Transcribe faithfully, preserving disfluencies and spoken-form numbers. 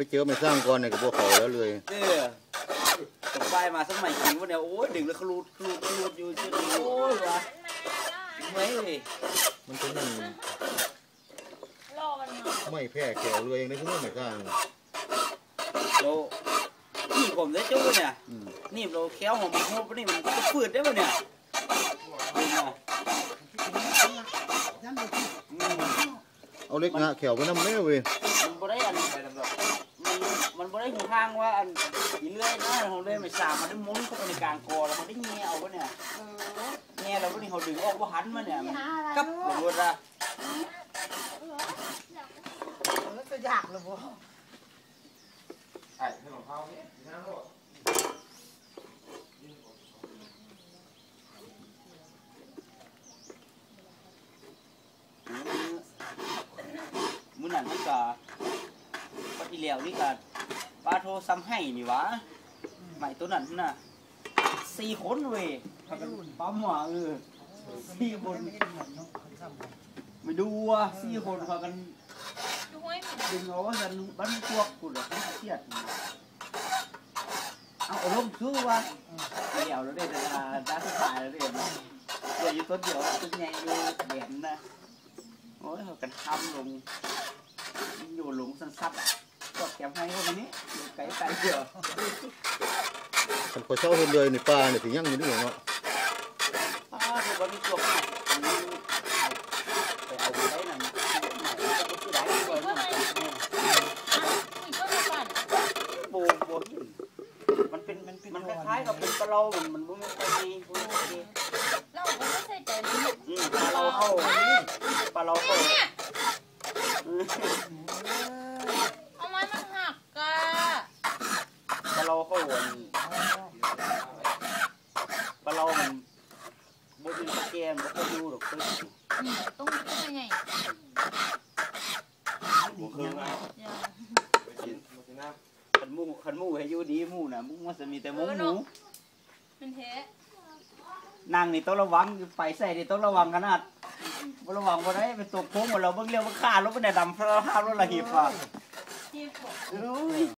ไปเจอไม่สร้างก่อนเนี่ยกับพวกเขาแล้วเลยเออตกใบมาสมัยกินวันเนี้ยโอ้ยดึงแล้วขลุดขลุดขลุดอยู่เฉยโอ้ยวะไม่เลยมันเป็นนั่นไม่แพ้แก้วเลยในพวกนี้ไม่สร้างโลนี่ผมได้จุ้เนี่ยนี่เราแค้วหอมหอมนี่มันก็ฝืดได้ป่ะเนี่ยเอาเล็กงะแขวไปน้ำเลี้ยวเว้ยมันบ่ได้อันมันมันบ่ได้หูทางว่าอันอีเลื่อยนะเขาเลยไม่สามมันได้มุ้นเข้าไปในกลางคอแล้วมันได้เงี้ยเอาป่ะเนี่ยเงี้ยเราก็นี่เขาดึงออกว่าหันมาเนี่ยมันกับหมดละแล้วจะอยากเลยบ่ไอ้ให้ของเขาเนี่ยน้ำหมดมื้อนั้นมันก็ปฏิเหลียวนี่ก็ปลาโทซ้ำให้นี่วะใหม่ตัวนั้นน่ะสี่คนเว้ยเขากันปั๊มหัวเออสี่คนไม่ดูอ่ะสี่คนเขากันดึงเอาว่าฉันบ้านพวกกูเลยเครียดเอาอารมณ์ซื้อวะเดี๋ยวเราได้ดาด้าสุดท้ายแล้วเดี๋ยวเดี๋ยวอยู่ต้นเดียวต้นใหญ่อยู่แหวนนะโอ้ยเขากันทำลงอยู่หลงสั้นซับก็แกมให้พวกนี้ไก่ไก่เดียวฉันขอเช่าเห็นเลยในปลาเนี่ยถึงยั่งอยู่ด้วยเนาะป้าดูว่ามีตัวไปเอาไปได้นั่นโบโบมันเป็นมันมันคล้ายๆกับเป็นปลาเราเหมือนมันบุ้มไปดีบุ้มไปดีเราไม่ใช่ใจอืมปลาเราเข้าปลาเราเข้าเอาไม้มันหักกะปลาเราเข้าวันปลาเรามันบุ้มตะเกียบบุ้มดูหรอกต้องต้องยังไงบุ้มคือขันมูขันมูให้อยู่ดีมูน่ะมูมันจะมีแต่มูหนูเป็นเทนางนี่ต้องระวังไปใส่นี่ต้องระวังขนาดระวังบ่ได้เป็นตัวโค้งหมดเราเบิ่งเลี้ยวบ่ฆ่ารถบ่ได้ดำเพราะห้ามรถละหีบอ่ะ